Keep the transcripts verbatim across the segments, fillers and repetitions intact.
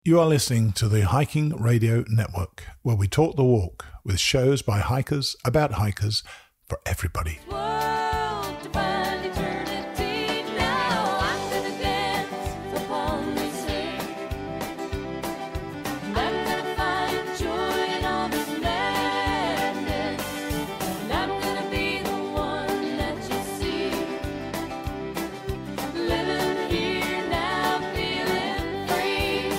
You are listening to the Hiking Radio Network, where we talk the walk with shows by hikers, about hikers, for everybody. World to find eternity now. I'm gonna dance upon the surf. I'm gonna find joy in all this madness. And I'm gonna be the one that you see. Living here now, feeling free.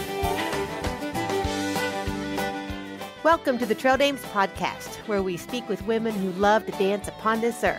Welcome to the Trail Dames podcast, where we speak with women who love to dance upon this earth.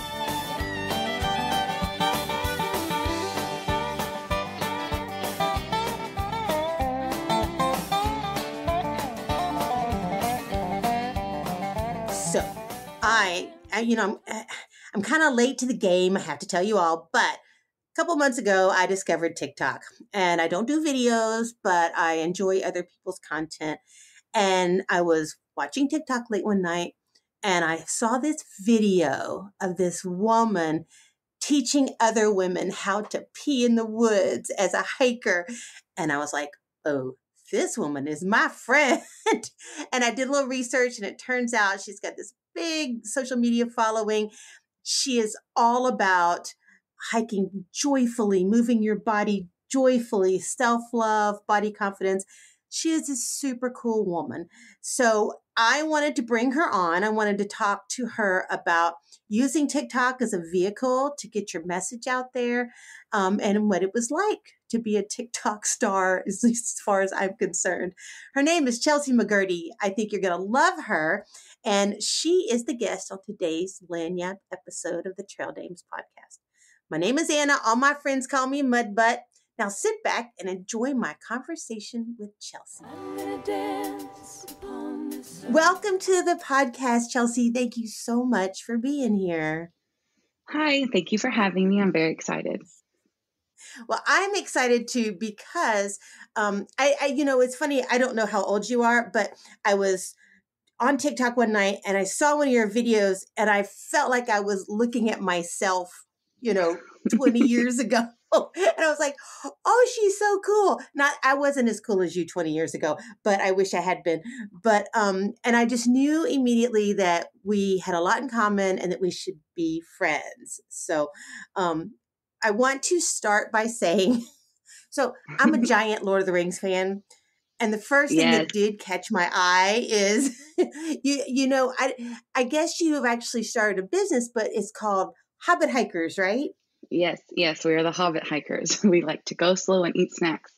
So, I, I you know, I'm, I'm kind of late to the game, I have to tell you all, but a couple months ago, I discovered TikTok. And I don't do videos, but I enjoy other people's content. And I was watching TikTok late one night, and I saw this video of this woman teaching other women how to pee in the woods as a hiker. And I was like, oh, this woman is my friend. And I did a little research, and it turns out she's got this big social media following. She is all about hiking joyfully, moving your body joyfully, self-love, body confidence. She is a super cool woman. So I wanted to bring her on. I wanted to talk to her about using TikTok as a vehicle to get your message out there, um, and what it was like to be a TikTok star, as as far as I'm concerned. Her name is Chelsea McCurdy. I think you're going to love her. And she is the guest on today's Lagniappe episode of the Trail Dames podcast. My name is Anna. All my friends call me Mudbutt. Now sit back and enjoy my conversation with Chelsea. I'm gonna dance upon the surf. Welcome to the podcast, Chelsea. Thank you so much for being here. Hi, thank you for having me. I'm very excited. Well, I'm excited too because um, I, I, you know, it's funny. I don't know how old you are, but I was on TikTok one night and I saw one of your videos, and I felt like I was looking at myself, you know, twenty years ago. And I was like, oh, she's so cool. Not, I wasn't as cool as you twenty years ago, but I wish I had been. But, um, and I just knew immediately that we had a lot in common and that we should be friends. So, um, I want to start by saying, so I'm a giant Lord of the Rings fan. And the first thing Yes. that did catch my eye is, you, you know, I, I guess you have actually started a business, but it's called Hobbit Hikers, right? Yes, yes, we are the Hobbit hikers. We like to go slow and eat snacks.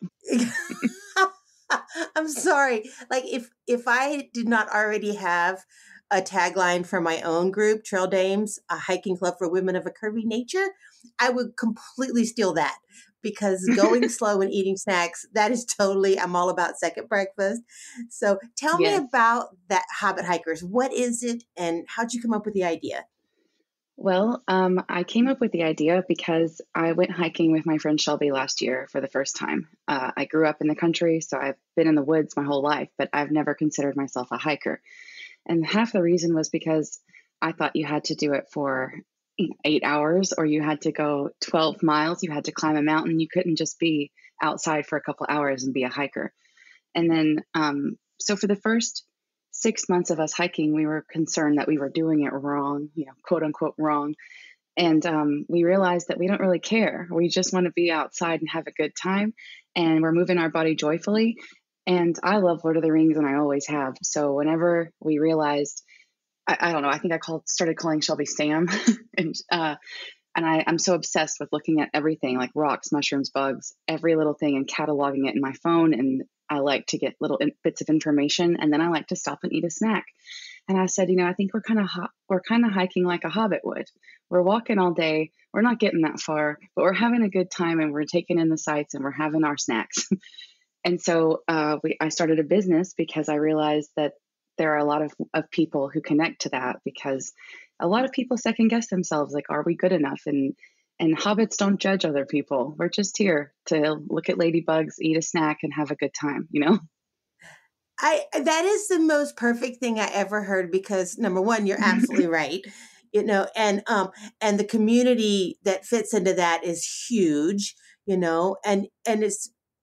I'm sorry. Like if if I did not already have a tagline for my own group, Trail Dames, a hiking club for women of a curvy nature, I would completely steal that, because going slow and eating snacks, that is totally, I'm all about second breakfast. So tell Yes. me about that Hobbit Hikers. What is it, and how'd you come up with the idea? Well, um, I came up with the idea because I went hiking with my friend Shelby last year for the first time. Uh, I grew up in the country, so I've been in the woods my whole life, but I've never considered myself a hiker. And half the reason was because I thought you had to do it for eight hours or you had to go twelve miles. You had to climb a mountain. You couldn't just be outside for a couple hours and be a hiker. And then, um, so for the first six months of us hiking, we were concerned that we were doing it wrong, you know, quote unquote wrong. And um, we realized that we don't really care. We just want to be outside and have a good time. And we're moving our body joyfully. And I love Lord of the Rings, and I always have. So whenever we realized, I, I don't know, I think I called, started calling Shelby Sam. and uh, and I, I'm so obsessed with looking at everything, like rocks, mushrooms, bugs, every little thing, and cataloging it in my phone. And I like to get little in, bits of information, and then I like to stop and eat a snack. And I said, you know, I think we're kind of ho- we're kind of hiking like a hobbit would. We're walking all day. We're not getting that far, but we're having a good time, and we're taking in the sights, and we're having our snacks. And so uh, we, I started a business because I realized that there are a lot of, of people who connect to that, because a lot of people second guess themselves, like, are we good enough? And And hobbits don't judge other people. We're just here to look at ladybugs, eat a snack, and have a good time, you know? I that is the most perfect thing I ever heard, because number one, you're absolutely right. You know, and um and the community that fits into that is huge, you know, and and it's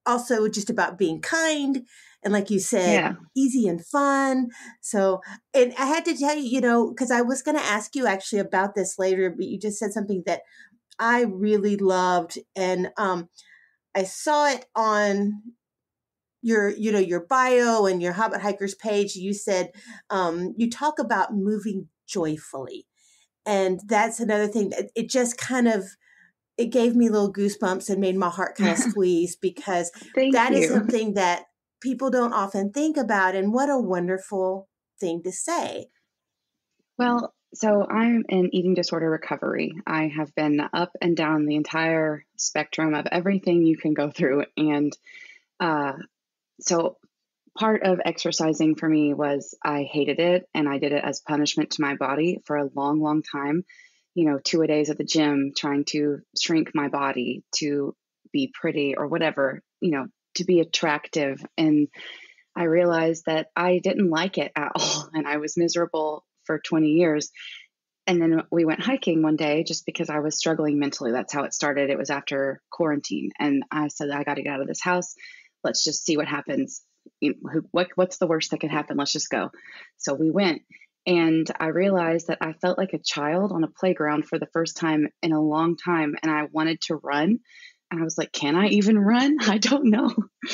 also just about being kind. And like you said, Yeah. easy and fun. So, and I had to tell you, you know, because I was going to ask you actually about this later, but you just said something that I really loved. And um, I saw it on your, you know, your bio and your Hobbit Hikers page. You said um, you talk about moving joyfully. And that's another thing that it just kind of, it gave me little goosebumps and made my heart kind of squeeze, because Thank that is you. something that people don't often think about. And what a wonderful thing to say. Well, so I'm in eating disorder recovery. I have been up and down the entire spectrum of everything you can go through. And uh, so part of exercising for me was I hated it, and I did it as punishment to my body for a long, long time. You know, two a days at the gym, trying to shrink my body to be pretty or whatever, you know, to be attractive. And I realized that I didn't like it at all. And I was miserable for twenty years. And then we went hiking one day just because I was struggling mentally. That's how it started. It was after quarantine. And I said, I got to get out of this house. Let's just see what happens. You know, who- what, what's the worst that could happen? Let's just go. So we went. And I realized that I felt like a child on a playground for the first time in a long time. And I wanted to run. And I was like, can I even run? I don't know.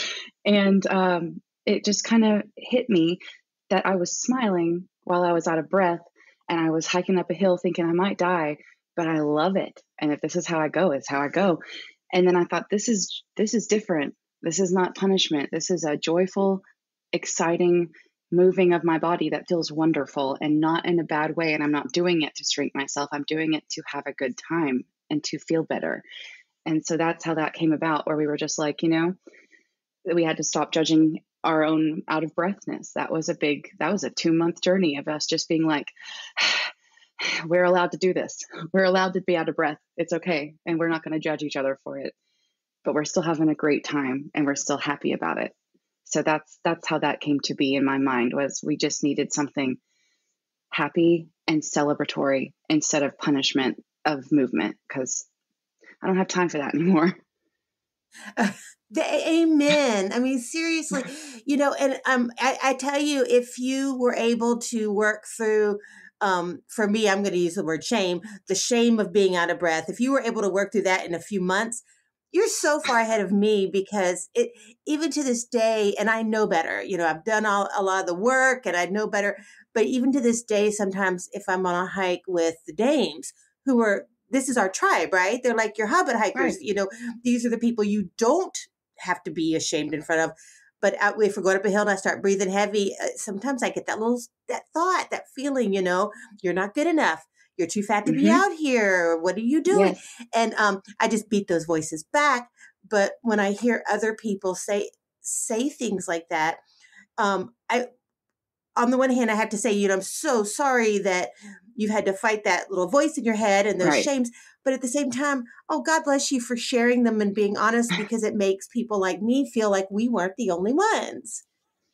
And um, it just kind of hit me that I was smiling while I was out of breath. And I was hiking up a hill thinking I might die, but I love it. And if this is how I go, it's how I go. And then I thought, this is this is different. This is not punishment. This is a joyful, exciting moving of my body that feels wonderful, and not in a bad way. And I'm not doing it to shrink myself. I'm doing it to have a good time and to feel better. And so that's how that came about, where we were just like, you know, we had to stop judging our own out of breathness. That was a big, that was a two month journey of us just being like, we're allowed to do this. We're allowed to be out of breath. It's okay. And we're not going to judge each other for it, but we're still having a great time and we're still happy about it. So that's, that's how that came to be in my mind, was we just needed something happy and celebratory instead of punishment of movement, because I don't have time for that anymore. The, amen. I mean, seriously, you know, and um, I, I tell you, if you were able to work through, um, for me, I'm going to use the word shame, the shame of being out of breath. If you were able to work through that in a few months, you're so far ahead of me, because it, even to this day, and I know better, you know, I've done all, a lot of the work and I know better, but even to this day, sometimes if I'm on a hike with the dames who are, this is our tribe, right? They're like your Hobbit hikers, Right. you know, these are the people you don't have to be ashamed in front of. But out, if we're going up a hill and I start breathing heavy, uh, sometimes I get that little, that thought, that feeling, you know, you're not good enough. You're too fat to be Mm-hmm. out here. What are you doing? Yes. And um, I just beat those voices back. But when I hear other people say, say things like that, um, I, on the one hand, I have to say, you know, I'm so sorry that you've had to fight that little voice in your head and those Right. shames. But at the same time, oh, God bless you for sharing them and being honest, because it makes people like me feel like we weren't the only ones.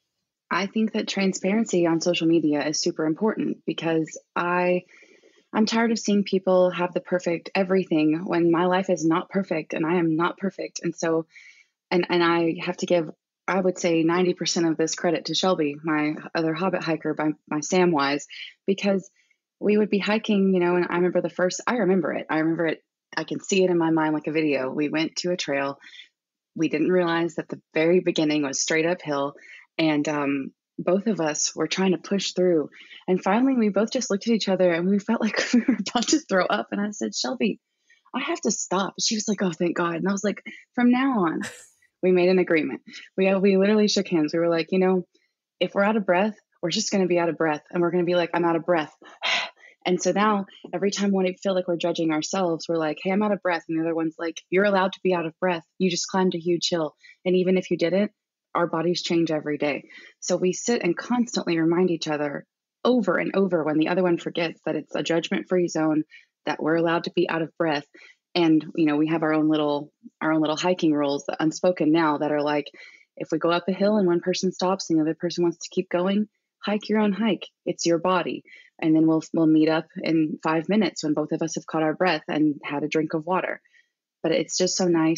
I think that transparency on social media is super important, because I I'm tired of seeing people have the perfect everything when my life is not perfect and I am not perfect. And so and and I have to give, I would say, ninety percent of this credit to Shelby, my other Hobbit hiker by my Samwise, because we would be hiking, you know, and I remember the first, I remember it. I remember it. I can see it in my mind like a video. We went to a trail. We didn't realize that the very beginning was straight uphill. And um, both of us were trying to push through. And finally, we both just looked at each other and we felt like we were about to throw up. And I said, Shelby, I have to stop. She was like, oh, thank God. And I was like, from now on, we made an agreement. We, we literally shook hands. We were like, you know, if we're out of breath, we're just going to be out of breath. And we're going to be like, I'm out of breath. And so now every time when we feel like we're judging ourselves, we're like, hey, I'm out of breath. And the other one's like, you're allowed to be out of breath. You just climbed a huge hill. And even if you didn't, our bodies change every day. So we sit and constantly remind each other over and over when the other one forgets that it's a judgment-free zone, that we're allowed to be out of breath. And, you know, we have our own little, our own little hiking rules, the unspoken now, that are like, if we go up a hill and one person stops and the other person wants to keep going, hike your own hike. It's your body. And then we'll we'll meet up in five minutes when both of us have caught our breath and had a drink of water. But it's just so nice.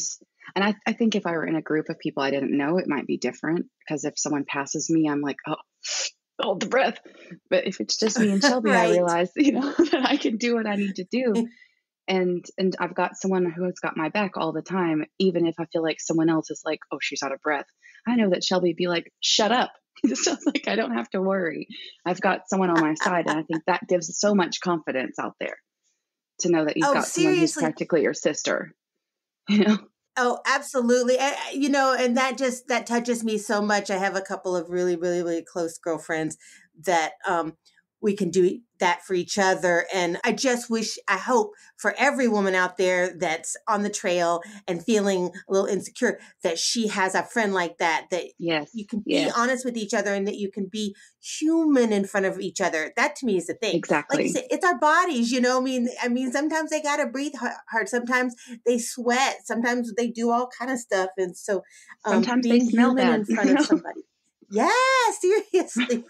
And I, I think if I were in a group of people I didn't know, it might be different because if someone passes me, I'm like, oh, hold the breath. But if it's just me and Shelby, I Right. realize, you know, that I can do what I need to do. And and I've got someone who has got my back all the time, even if I feel like someone else is like, oh, she's out of breath. I know that Shelby would be like, shut up. So it's like I don't have to worry. I've got someone on my side, and I think that gives so much confidence out there to know that you've Oh, got someone who's seriously. practically your sister. You know? Oh, absolutely. And, uh, you know, and that just that touches me so much. I have a couple of really, really, really close girlfriends that um we can do that for each other. And I just wish, I hope for every woman out there that's on the trail and feeling a little insecure that she has a friend like that, that Yes. you can be Yes. honest with each other and that you can be human in front of each other. That to me is the thing. Like you Exactly. said, it's our bodies, you know. I mean, I mean, sometimes they gotta breathe ha- hard. Sometimes they sweat. Sometimes they do all kind of stuff. And so, um, Sometimes they being smell human bad. in front You of know? somebody. Yeah, seriously.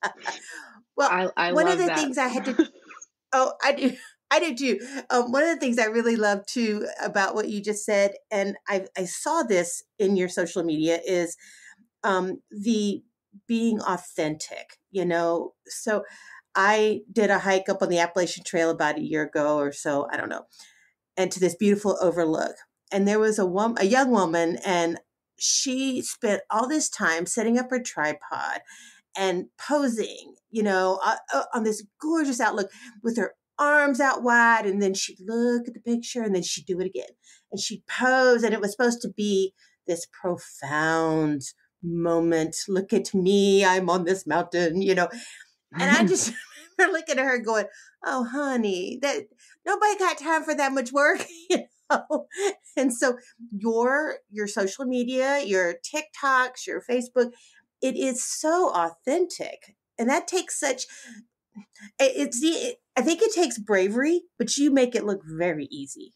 Well, I I one of love the that. things I had to, oh, I do, I do too. Um, one of the things I really love too about what you just said, and I, I saw this in your social media, is um, the being authentic, you know? So I did a hike up on the Appalachian Trail about a year ago or so, I don't know, and to this beautiful overlook. And there was a woman, a young woman, and she spent all this time setting up her tripod and posing, you know, uh, uh, on this gorgeous outlook with her arms out wide. And then she'd look at the picture and then she'd do it again. And she'd pose. And it was supposed to be this profound moment. Look at me. I'm on this mountain, you know. And I just remember looking at her going, oh, honey, that nobody got time for that much work, you know. And so your your social media, your TikToks, your Facebook, it is so authentic. And that takes such it- it's the I think it takes bravery, but you make it look very easy.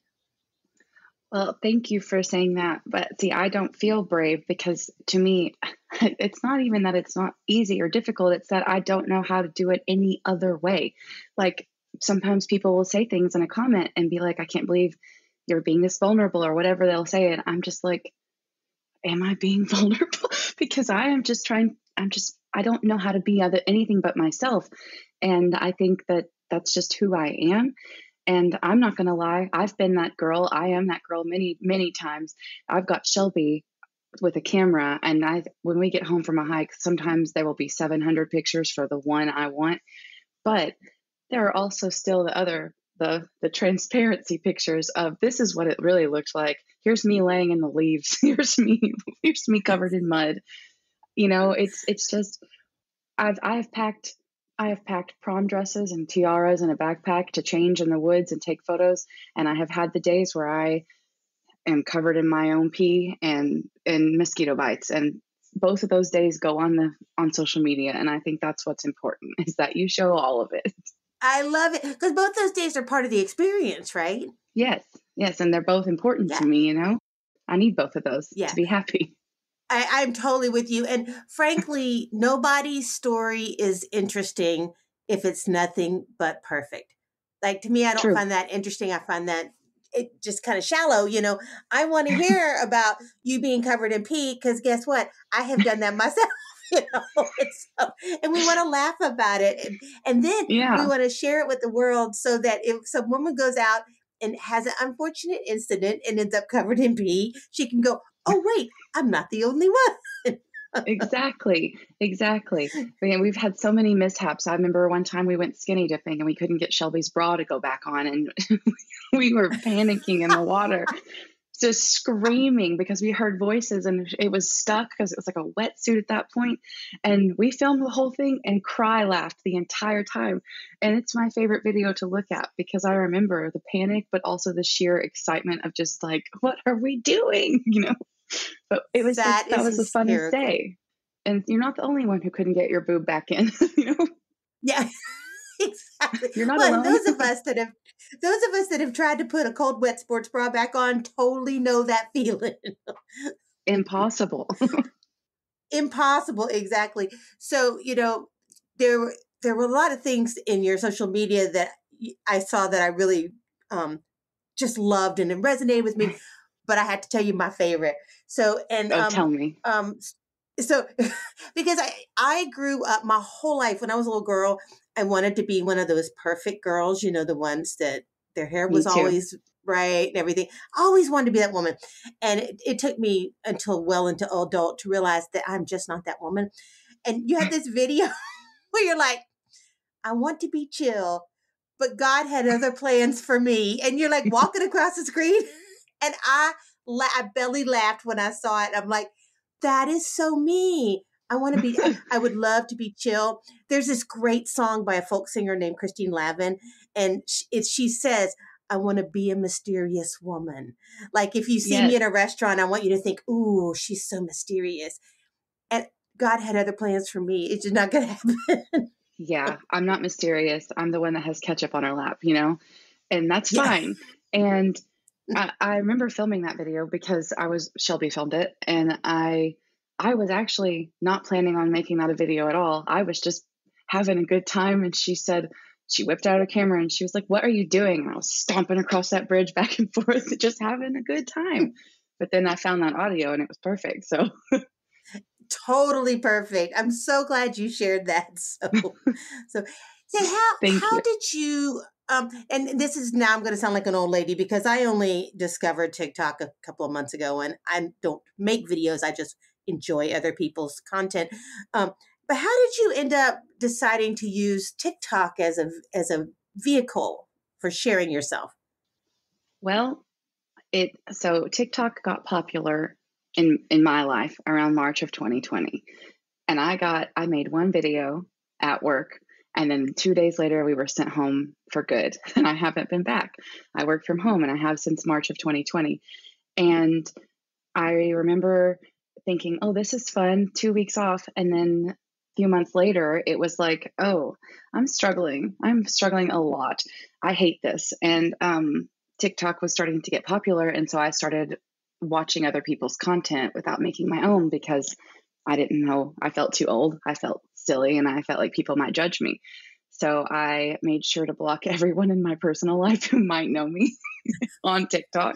Well, thank you for saying that. But see, I don't feel brave because to me, it's not even that it's not easy or difficult. It's that I don't know how to do it any other way. Like sometimes people will say things in a comment and be like, I can't believe you're being this vulnerable or whatever they'll say. And I'm just like, am I being vulnerable? Because I am just trying, I'm just, I don't know how to be other anything but myself. And I think that that's just who I am. And I'm not going to lie, I've been that girl. I am that girl many, many times. I've got Shelby with a camera, and I, when we get home from a hike, sometimes there will be seven hundred pictures for the one I want. But there are also still the other, the the transparency pictures of this is what it really looked like. Here's me laying in the leaves. Here's me, here's me covered in mud. You know, it's it's just I've I've packed I have packed prom dresses and tiaras in a backpack to change in the woods and take photos. And I have had the days where I am covered in my own pee and and mosquito bites. And both of those days go on the on social media. And I think that's what's important is that you show all of it. I love it because both those days are part of the experience, right? Yes, yes, and they're both important Yeah. to me. You know, I need both of those Yeah. to be happy. I, I'm totally with you. And frankly, nobody's story is interesting if it's nothing but perfect. Like to me, I don't True. find that interesting. I find that it just kind of shallow. You know, I want to hear about you being covered in pee because guess what? I have done that myself. You know, and, so, and we want to laugh about it. And, and then we Yeah. want to share it with the world so that if some woman goes out and has an unfortunate incident and ends up covered in pee, she can go, oh, wait, I'm not the only one. Exactly, exactly. I mean, we've had so many mishaps. I remember one time we went skinny dipping and we couldn't get Shelby's bra to go back on, and we were panicking in the water, just screaming because we heard voices and it was stuck because it was like a wetsuit at that point. And we filmed the whole thing and cry laughed the entire time. And it's my favorite video to look at because I remember the panic, but also the sheer excitement of just like, what are we doing? You know? But it was That just, that is was the funnest hysterical. day. And you're not the only one who couldn't get your boob back in. You know, Yeah, exactly. you're not Well, and alone. those of us that have those of us that have tried to put a cold wet sports bra back on totally know that feeling. Impossible. Impossible, exactly. So, you know, there were there were a lot of things in your social media that y- I saw that I really um just loved and it resonated with me. but I had to tell you my favorite. So, and, Oh, um, tell me. um, so because I, I grew up my whole life when I was a little girl, I wanted to be one of those perfect girls, you know, the ones that their hair Me was too. always right and everything. I always wanted to be that woman. And it, it took me until well into adult to realize that I'm just not that woman. And you had this video where you're like, I want to be chill, but God had other plans for me. And you're like walking across the screen. And I, la- I belly laughed when I saw it. I'm like, that is so me. I want to be, I, I would love to be chill. There's this great song by a folk singer named Christine Lavin. And sh- it, she says, I want to be a mysterious woman. Like if you see me Yes. in a restaurant, I want you to think, ooh, she's so mysterious. And God had other plans for me. It's just not going to happen. Yeah, I'm not mysterious. I'm the one that has ketchup on her lap, you know, and that's Yeah. fine. And I, I remember filming that video because I was Shelby filmed it, and I I was actually not planning on making that a video at all. I was just having a good time, and she said she whipped out her camera and she was like, "What are you doing?" And I was stomping across that bridge back and forth, just having a good time. But then I found that audio and it was perfect. So Totally perfect. I'm so glad you shared that. So, so, so how thank how you. did you? Um, and this is now I'm going to sound like an old lady because I only discovered TikTok a couple of months ago, and I don't make videos. I just enjoy other people's content. Um, but how did you end up deciding to use TikTok as a as a vehicle for sharing yourself? Well, it so TikTok got popular in in my life around March of twenty twenty. And I got I made one video at work, and then two days later we were sent home for good. And I haven't been back. I work from home and I have since March of twenty twenty. And I remember thinking, "Oh, this is fun, two weeks off." And then a few months later, it was like, "Oh, I'm struggling. I'm struggling a lot. I hate this." And um, TikTok was starting to get popular. And so I started watching other people's content without making my own because I didn't know. I felt too old. I felt silly and I felt like people might judge me. So I made sure to block everyone in my personal life who might know me on TikTok.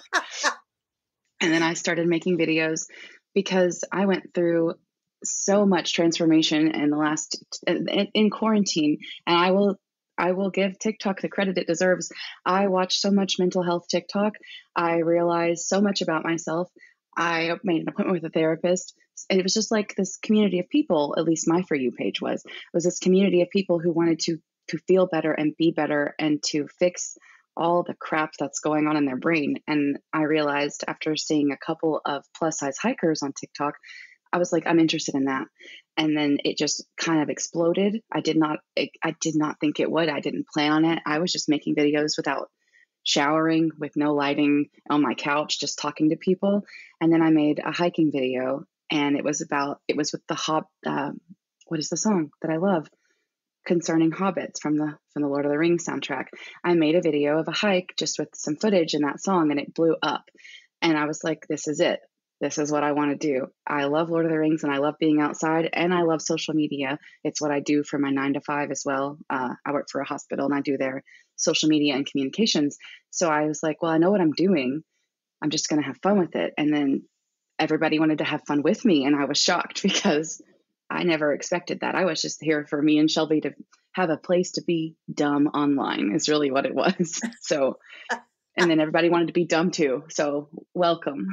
And then I started making videos because I went through so much transformation in the last in, in quarantine, and I will I will give TikTok the credit it deserves. I watched so much mental health TikTok. I realized so much about myself. I made an appointment with a therapist. And it was just like this community of people, at least my For You page was, was this community of people who wanted to to feel better and be better and to fix all the crap that's going on in their brain. And I realized after seeing a couple of plus size hikers on TikTok, I was like, I'm interested in that. And then it just kind of exploded. I did not, I did not think it would. I didn't plan on it. I was just making videos without showering, with no lighting, on my couch, just talking to people. And then I made a hiking video, and it was about, it was with the hob, uh, what is the song that I love? Concerning hobbits from the from the Lord of the Rings soundtrack. I made a video of a hike just with some footage in that song, and it blew up. And I was like, this is it. This is what I want to do. I love Lord of the Rings and I love being outside, and I love social media. It's what I do for my nine to five as well. Uh, I work for a hospital and I do their social media and communications. So I was like, well, I know what I'm doing. I'm just going to have fun with it. And then everybody wanted to have fun with me. And I was shocked because I never expected that. I was just here for me and Shelby to have a place to be dumb online is really what it was. So, and then everybody wanted to be dumb too. So welcome.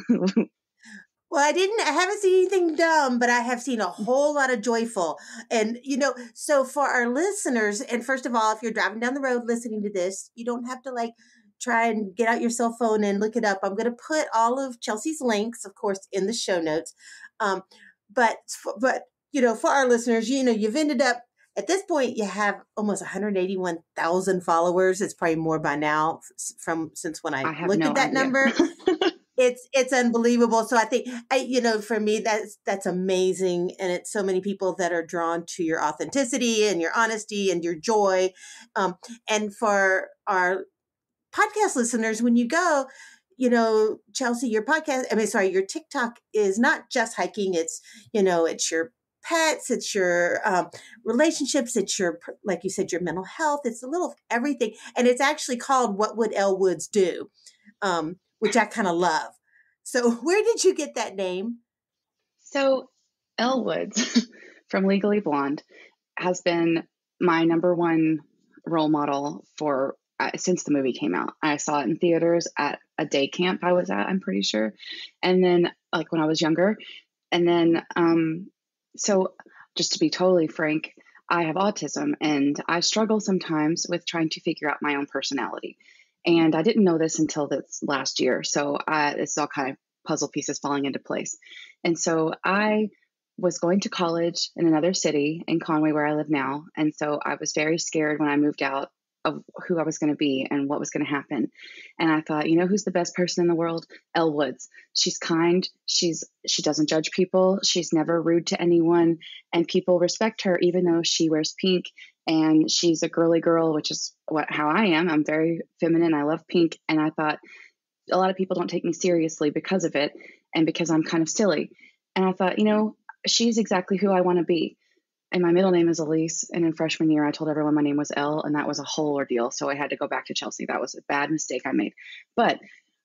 Well, I didn't, I haven't seen anything dumb, but I have seen a whole lot of joyful. And, you know, so for our listeners, and first of all, if you're driving down the road listening to this, you don't have to like try and get out your cell phone and look it up. I'm going to put all of Chelsea's links, of course, in the show notes. Um, but, but, you know, for our listeners, you know, you've ended up at this point, you have almost one hundred eighty-one thousand followers. It's probably more by now from since when I, I have looked no at that idea. number. It's it's unbelievable. So I think I you know for me that's that's amazing, and it's so many people that are drawn to your authenticity and your honesty and your joy. Um, and for our podcast listeners, when you go, you know, Chelsea, your podcast, I mean, sorry, your TikTok is not just hiking. It's you know, it's your pets, it's your um, relationships, it's your like you said, your mental health. It's a little of everything, and it's actually called "What Would Elle Woods Do." Um, which I kind of love. So where did you get that name? So Elle Woods from Legally Blonde has been my number one role model for uh, since the movie came out. I saw it in theaters at a day camp I was at, I'm pretty sure. And then like when I was younger. And then um so just to be totally frank, I have autism and I struggle sometimes with trying to figure out my own personality. And I didn't know this until this last year. So uh, it's all kind of puzzle pieces falling into place. And so I was going to college in another city in Conway, where I live now. And so I was very scared when I moved out of who I was going to be and what was going to happen. And I thought, you know, who's the best person in the world? Elle Woods. She's kind. She's, she doesn't judge people. She's never rude to anyone. And people respect her, even though she wears pink and she's a girly girl, which is what, how I am. I'm very feminine. I love pink. And I thought a lot of people don't take me seriously because of it. And because I'm kind of silly. And I thought, you know, she's exactly who I want to be. And my middle name is Elise. And in freshman year, I told everyone my name was Elle, and that was a whole ordeal. So I had to go back to Chelsea. That was a bad mistake I made. But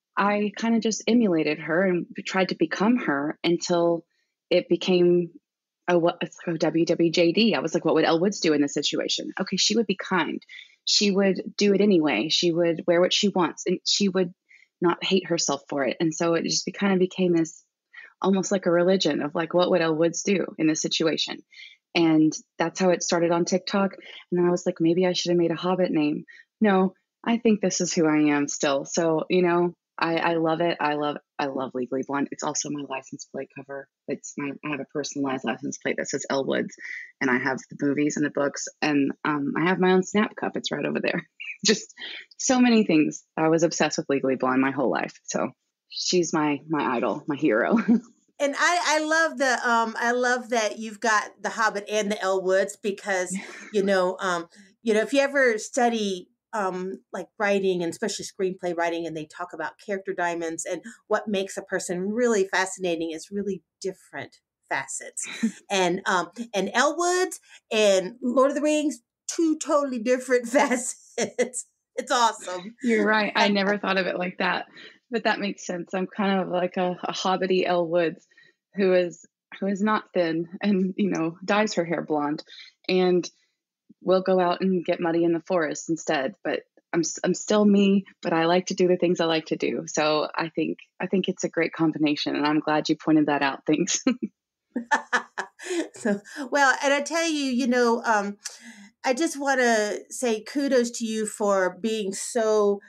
I kind of just emulated her and tried to become her until it became a, a W W J D. I was like, what would Elle Woods do in this situation? Okay, she would be kind. She would do it anyway. She would wear what she wants, and she would not hate herself for it. And so it just be, kind of became this almost like a religion of like, what would Elle Woods do in this situation? And that's how it started on TikTok. And then I was like, maybe I should have made a Hobbit name. No, I think this is who I am still. So, you know, I, I love it. I love, I love Legally Blonde. It's also my license plate cover. It's my, I have a personalized license plate that says Elle Woods, and I have the movies and the books, and um, I have my own Snap cup. It's right over there. Just so many things. I was obsessed with Legally Blonde my whole life. So she's my, my idol, my hero. And I, I love the um I love that you've got the Hobbit and the Elle Woods, because you know um you know if you ever study um like writing, and especially screenplay writing, and they talk about character diamonds, and what makes a person really fascinating is really different facets. and um and Elle Woods and Lord of the Rings, two totally different facets. It's awesome. You're right. I never thought of it like that, but that makes sense. I'm kind of like a, a hobbity Elle Woods who is who is not thin and, you know, dyes her hair blonde and will go out and get muddy in the forest instead. But I'm I'm still me, but I like to do the things I like to do. So I think I think it's a great combination, and I'm glad you pointed that out. Thanks. So, well, and I tell you, you know, um, I just want to say kudos to you for being so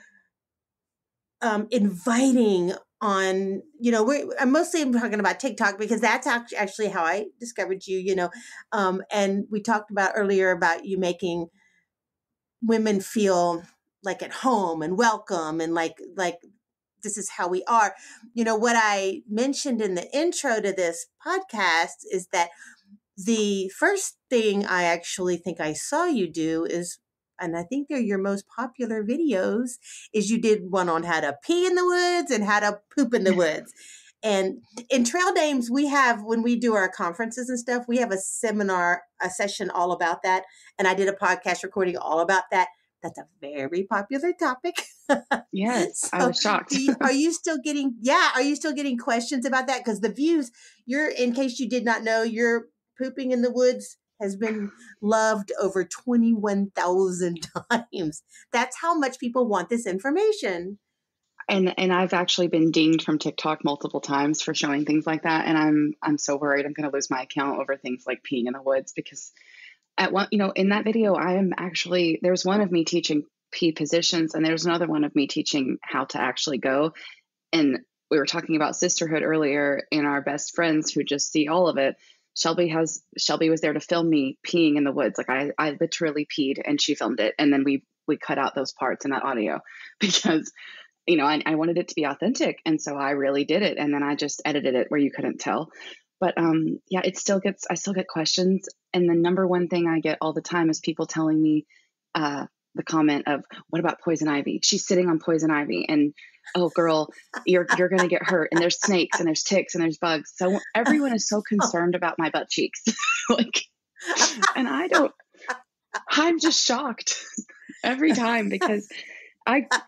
um, inviting on, you know, we're I'm mostly I'm talking about TikTok, because that's act- actually how I discovered you, you know, um, and we talked about earlier about you making women feel like at home and welcome, and like, like this is how we are. You know, what I mentioned in the intro to this podcast is that the first thing I actually think I saw you do is, and I think they're your most popular videos, is you did one on how to pee in the woods and how to poop in the woods. And in Trail Dames, we have, when we do our conferences and stuff, we have a seminar, a session all about that. And I did a podcast recording all about that. That's a very popular topic. Yes, So I was shocked. do you, are you still getting, yeah, are you still getting questions about that? Because the views, you're, in case you did not know, your pooping in the woods has been loved over twenty-one thousand times. That's how much people want this information. And and I've actually been dinged from TikTok multiple times for showing things like that. And I'm I'm so worried I'm going to lose my account over things like peeing in the woods, because at one, you know, in that video, I am actually, there's one of me teaching pee positions, and there's another one of me teaching how to actually go. And we were talking about sisterhood earlier, in our best friends who just see all of it. Shelby has, Shelby was there to film me peeing in the woods. Like I, I literally peed and she filmed it. And then we, we cut out those parts in that audio because, you know, I, I wanted it to be authentic. And so I really did it. And then I just edited it where you couldn't tell. But um, yeah, it still gets, I still get questions. And the number one thing I get all the time is people telling me uh, the comment of, what about poison ivy? She's sitting on poison ivy. And oh girl, you're, you're going to get hurt. And there's snakes and there's ticks and there's bugs. So everyone is so concerned about my butt cheeks. Like, and I don't, I'm just shocked every time, because I,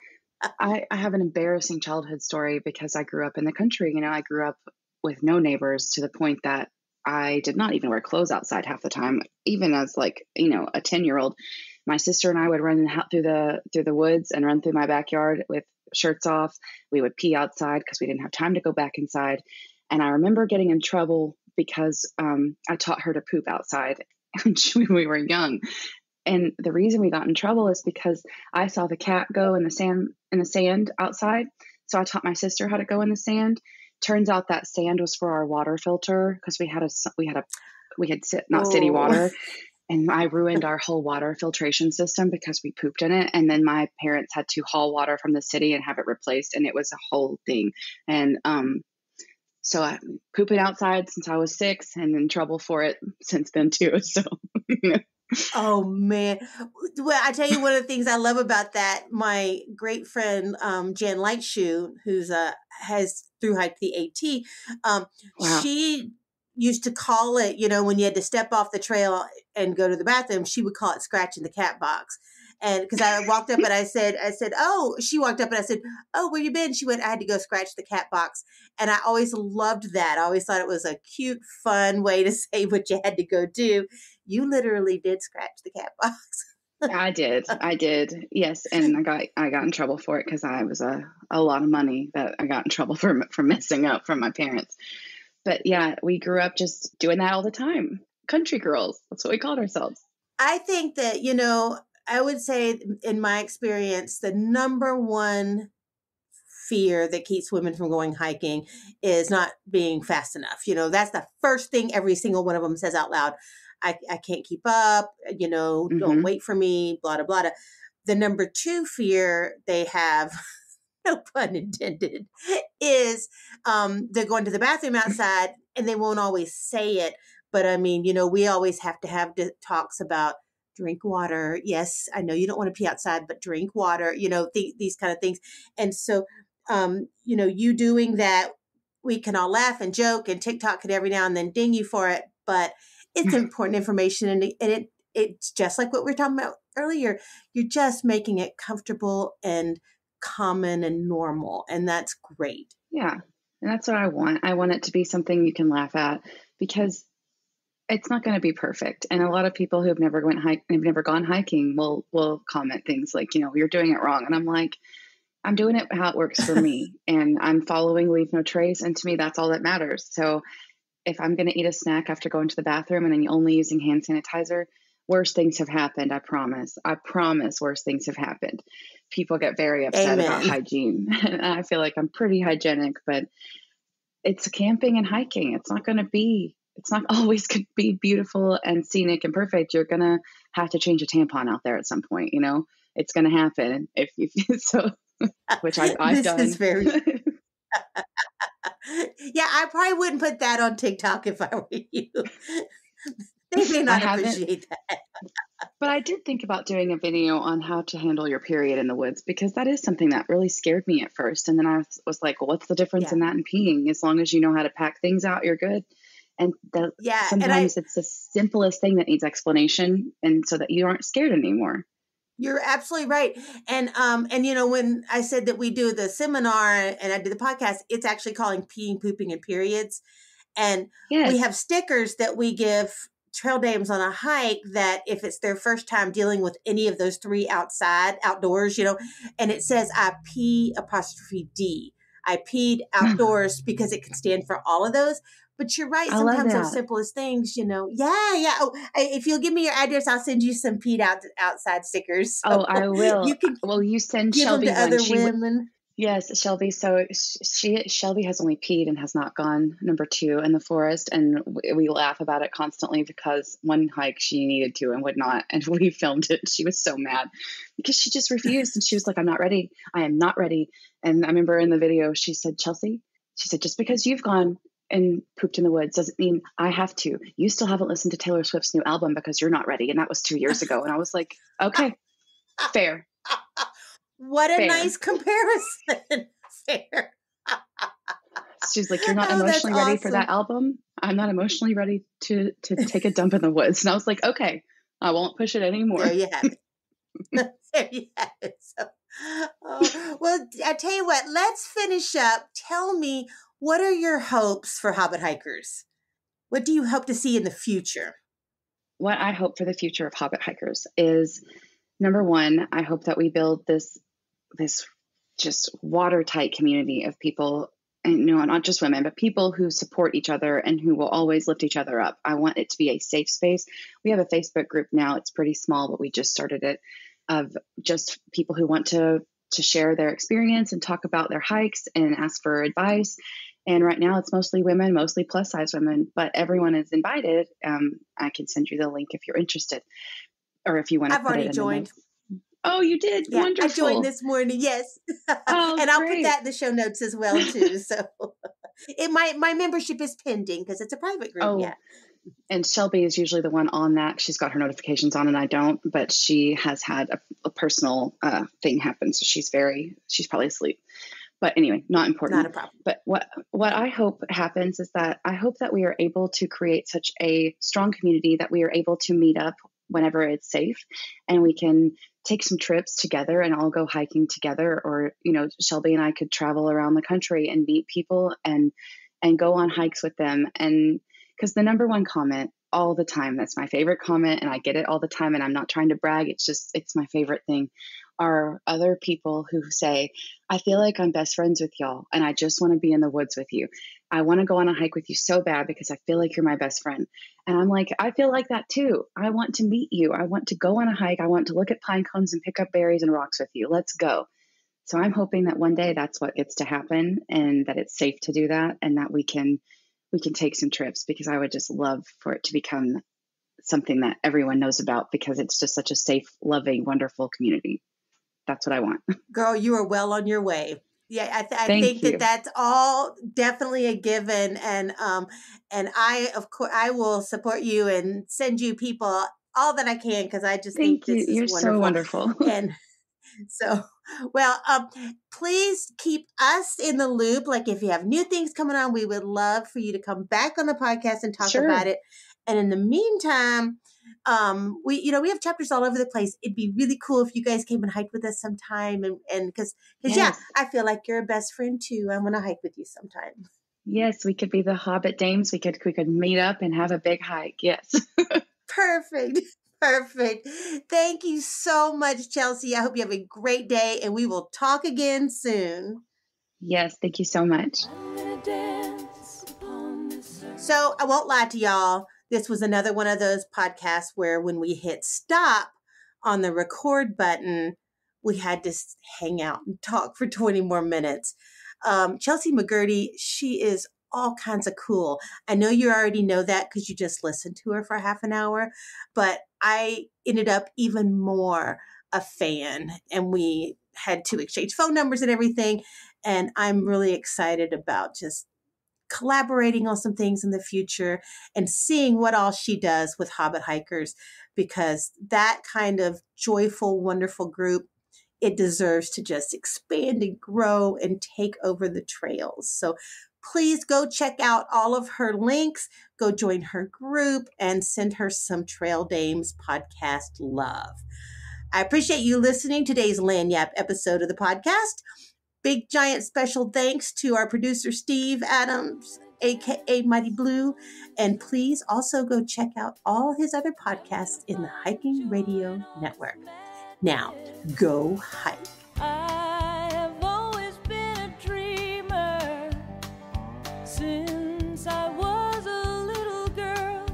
I, I have an embarrassing childhood story because I grew up in the country. You know, I grew up with no neighbors to the point that I did not even wear clothes outside half the time. Even as like, you know, a ten year old, my sister and I would run out through the, through the woods and run through my backyard with shirts off. We would pee outside because we didn't have time to go back inside. And I remember getting in trouble because um, I taught her to poop outside when we were young. And the reason we got in trouble is because I saw the cat go in the sand in the sand outside. So I taught my sister how to go in the sand. Turns out that sand was for our water filter because we had a we had a we had sit, not city Oh. water, and I ruined our whole water filtration system because we pooped in it. And then my parents had to haul water from the city and have it replaced, and it was a whole thing. And um, so I pooping outside since I was six, and in trouble for it since then too. So. Oh man. Well, I tell you, one of the things I love about that, my great friend, um, Jan Lightshoe, who's uh has through hiked the AT, um, Wow. she used to call it, you know, when you had to step off the trail and go to the bathroom, she would call it scratching the cat box. And because I walked up and I said, I said, oh, she walked up and I said, oh, where you been? She went, I had to go scratch the cat box. And I always loved that. I always thought it was a cute, fun way to say what you had to go do. You literally did scratch the cat box. I did. I did. Yes. And I got, I got in trouble for it because I was a, a lot of money that I got in trouble for, for messing up from my parents. But yeah, we grew up just doing that all the time. Country girls. That's what we called ourselves. I think that, you know, I would say in my experience, the number one fear that keeps women from going hiking is not being fast enough. You know, that's the first thing every single one of them says out loud. I, I can't keep up, you know, Mhm. don't wait for me, blah, blah, blah. The number two fear they have, no pun intended, is um, they're going to the bathroom outside and they won't always say it. But I mean, you know, we always have to have d- talks about drink water. Yes, I know you don't want to pee outside, but drink water, you know, th- these kind of things. And so, um, you know, you doing that, we can all laugh and joke, and TikTok could every now and then ding you for it. But it's important information, and it, and it it's just like what we were talking about earlier. You're just making it comfortable and common and normal, and that's great. Yeah. And that's what I want. I want it to be something you can laugh at because it's not going to be perfect. And a lot of people who've never went hike, have never gone hiking will, will comment things like, you know, you're doing it wrong. And I'm like, I'm doing it how it works for me. And I'm following Leave No Trace. And to me, that's all that matters. So if I'm going to eat a snack after going to the bathroom and then you're only using hand sanitizer, worse things have happened. I promise. I promise worse things have happened. People get very upset Amen. about hygiene. And I feel like I'm pretty hygienic, but it's camping and hiking. It's not going to be, it's not always going to be beautiful and scenic and perfect. You're going to have to change a tampon out there at some point, you know, it's going to happen if you, so, which I, I've This done. is very yeah, I probably wouldn't put that on TikTok if I were you. They may I not haven't, appreciate that. but I did think about doing a video on how to handle your period in the woods because that is something that really scared me at first. And then I was, was like, well, what's the difference Yeah. in that and peeing? As long as you know how to pack things out, you're good. And the, Yeah, and I sometimes it's the simplest thing that needs explanation, and so that you aren't scared anymore. You're absolutely right. And um and you know, when I said that we do the seminar and I do the podcast, it's actually calling peeing, pooping, and periods. And Yes. we have stickers that we give trail dames on a hike that if it's their first time dealing with any of those three outside, outdoors, you know, and it says I pee apostrophe D. I peed outdoors because it can stand for all of those. But you're right. I love Sometimes those that. simplest things, you know. Yeah, yeah. Oh, I- if you'll give me your address, I'll send you some peed out outside stickers. So Oh, I will. you can Well, you send give them Shelby to one. other She w- women. yes, Shelby. So sh- she Shelby has only peed and has not gone number two in the forest, and w- we laugh about it constantly because one hike she needed to and would not, and we filmed it. She was so mad because she just refused, and she was like, "I'm not ready. I am not ready." And I remember in the video she said, "Chelsea," she said, "just because you've gone and pooped in the woods doesn't mean I have to. You still haven't listened to Taylor Swift's new album because you're not ready." And that was two years ago. And I was like, okay, fair, What a fair. nice comparison. Fair. She's like, you're not Oh, that's emotionally ready for that awesome. album. I'm not emotionally ready to, to take a dump in the woods. And I was like, okay, I won't push it anymore. There you have it. There you have it. So, Oh, well, I tell you what, let's finish up. Tell me, what are your hopes for Hobbit Hikers? What do you hope to see in the future? What I hope for the future of Hobbit Hikers is, number one, I hope that we build this this just watertight community of people, and no, not just women, but people who support each other and who will always lift each other up. I want it to be a safe space. We have a Facebook group now. It's pretty small, but we just started it, of just people who want to to share their experience and talk about their hikes and ask for advice. And right now it's mostly women, mostly plus size women, but everyone is invited. Um, I can send you the link if you're interested, or if you want to. I've put already it in joined. The notes. Oh, you did? Yeah, Wonderful. I joined this morning. Yes. Oh, and I'll great. put that in the show notes as well too. So it my my membership is pending because it's a private group. Oh, Yeah. And Shelby is usually the one on that. She's got her notifications on and I don't, but she has had a, a personal uh, thing happen. So she's very, she's probably asleep. But anyway, not important. Not a problem. But what, what I hope happens is that I hope that we are able to create such a strong community that we are able to meet up whenever it's safe, and we can take some trips together and all go hiking together. Or, you know, Shelby and I could travel around the country and meet people and, and go on hikes with them. And because the number one comment all the time, that's my favorite comment, and I get it all the time, and I'm not trying to brag, it's just, it's my favorite thing, are other people who say, I feel like I'm best friends with y'all, and I just want to be in the woods with you. I want to go on a hike with you so bad because I feel like you're my best friend. And I'm like, I feel like that too. I want to meet you. I want to go on a hike. I want to look at pine cones and pick up berries and rocks with you. Let's go. So I'm hoping that one day that's what gets to happen, and that it's safe to do that, and that we can we can take some trips, because I would just love for it to become something that everyone knows about, because it's just such a safe, loving, wonderful community. That's what I want. Girl, you are well on your way. Yeah, I, th- I Thank think you. that that's all definitely a given, and um, and I of course I will support you and send you people all that I can, because I just Thank think you. this is You're wonderful. so wonderful. And so, well, um, please keep us in the loop. Like, if you have new things coming on, we would love for you to come back on the podcast and talk Sure. about it. And in the meantime, um, we, you know, we have chapters all over the place. It'd be really cool if you guys came and hiked with us sometime. And, and cause, cause Yes. yeah, I feel like you're a best friend too. I want to hike with you sometime. Yes, we could be the Hobbit dames. We could we could meet up and have a big hike. Yes. Perfect. Perfect. Thank you so much, Chelsea. I hope you have a great day, and we will talk again soon. Yes, thank you so much. I'm gonna dance upon this earth. So I won't lie to y'all. This was another one of those podcasts where when we hit stop on the record button, we had to s- hang out and talk for twenty more minutes. Um, Chelsea McCurdy, she is all kinds of cool. I know you already know that because you just listened to her for half an hour, but I ended up even more a fan, and we had to exchange phone numbers and everything. And I'm really excited about just collaborating on some things in the future and seeing what all she does with Hobbit Hikers, because that kind of joyful, wonderful group, it deserves to just expand and grow and take over the trails. So please go check out all of her links, go join her group, and send her some Trail Dames podcast love. I appreciate you listening to today's Lagniappe episode of the podcast. Big giant special thanks to our producer, Steve Adams, aka Mighty Blue. And please also go check out all his other podcasts in the Hiking Radio Network. Now, go hike. I have always been a dreamer since I was a little girl.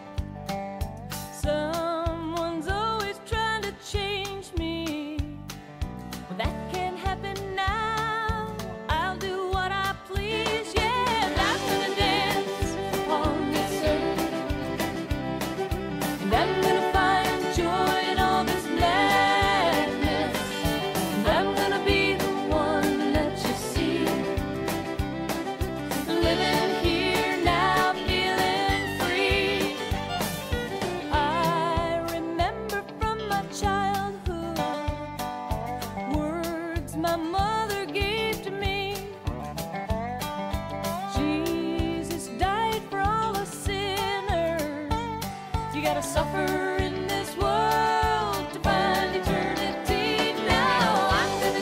Someone's always trying to change me. Well, that can't happen now. I'll do what I please. Yeah, I'm gonna dance upon this earth, and I'm gonna find joy in all this madness. And I'm gonna be the one to let you see. Living here now, feeling free. I remember from my childhood words my mother gave to me. Jesus died for all the sinners. You gotta suffer in this world to find eternity. Now I'm gonna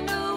know